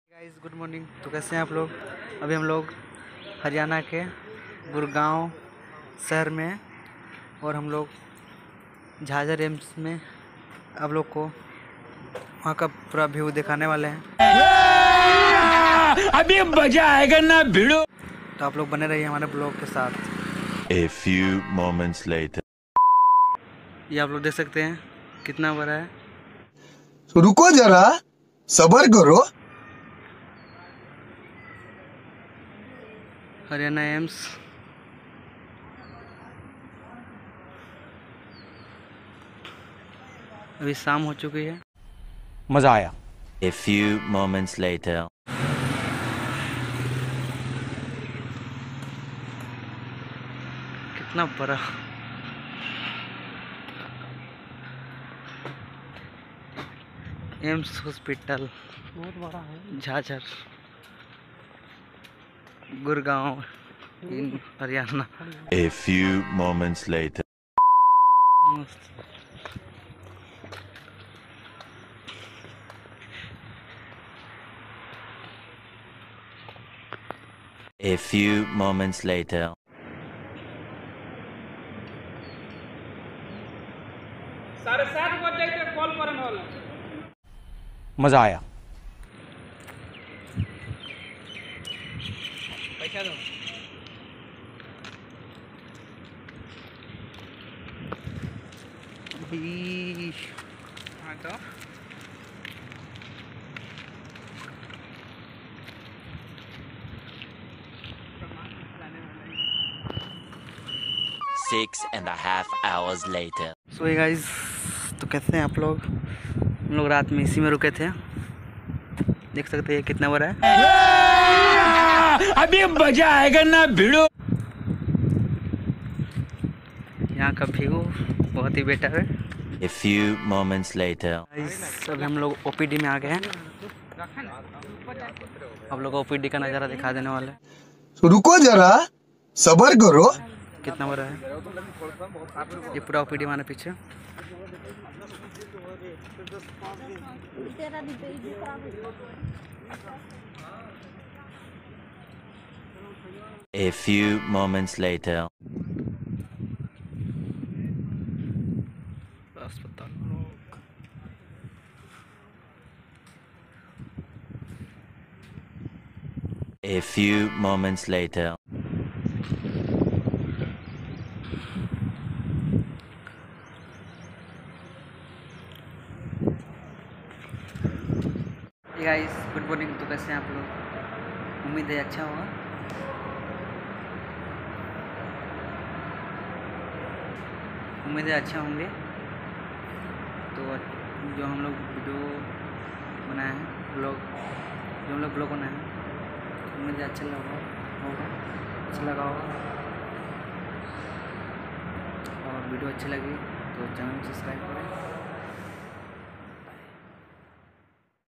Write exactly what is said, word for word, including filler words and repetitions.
Guys good morning. तो कैसे हैं आप लोग? अभी हम लोग हरियाणा के गुड़गांव शहर में और हम लोग झाझर एम्स में आप लोग को वहाँ का पूरा व्यू दिखाने वाले हैं। अभी मजा आएगा ना भिड़ो। तो आप लोग बने रहिए हमारे ब्लॉग के साथ। A few moments later. ये आप लोग देख सकते हैं कितना बड़ा है। तो रुको जरा सब्र करो। हरियाणा एम्स अभी शाम हो चुकी है। मजा आया। A few moments later. कितना बड़ा एम्स हॉस्पिटल बहुत बड़ा है। झाझर गुड़गांव इन Haryana. A few moments later. A few moments later. साढ़े सात बजे तक कॉल करने वाला। मजा आया। पैसा दो। हाँ तो Six and a half hours later. सो ये गाइस, तो कैसे हैं आप लोग? हम लोग रात में इसी में रुके थे। देख सकते हैं कितना बड़ा है। अभी मजा आएगा ना भिड़ो। यहाँ का व्यू बहुत ही बेटर है। A few moments later. Guys अभी हम लोग ओपीडी में आ गए हैं। आप लोग को ओपीडी का नज़ारा दिखा देने वाले। तो रुको जरा सब्र करो। कितना बड़ा है ये पूरा ओपीडी हमारे पीछे। A few moments later. अस्पताल A few moments later. Guys good morning. तो कैसे हैं आप लोग? उम्मीद है अच्छा होगा। उम्मीद है अच्छा होंगे। तो जो हम लोग वीडियो बनाए हैं ब्लॉग जो हम लोग ब्लॉग बनाए हैं उम्मीद है अच्छा लगा होगा अच्छा लगा होगा। और वीडियो अच्छी लगी तो चैनल सब्सक्राइब करें।